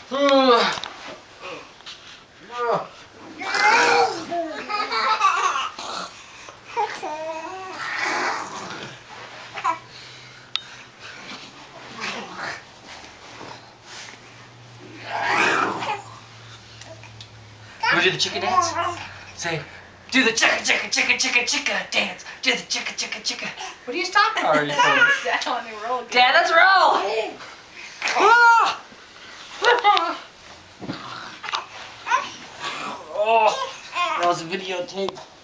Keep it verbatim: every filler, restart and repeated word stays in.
Wanna do the chicken dance? Say, do the chicka chicka chicka chicka chicka dance. Do the chicka chicka chicka. What are you stopping for? Dad, Dad, let's roll! Oh, that was a videotape.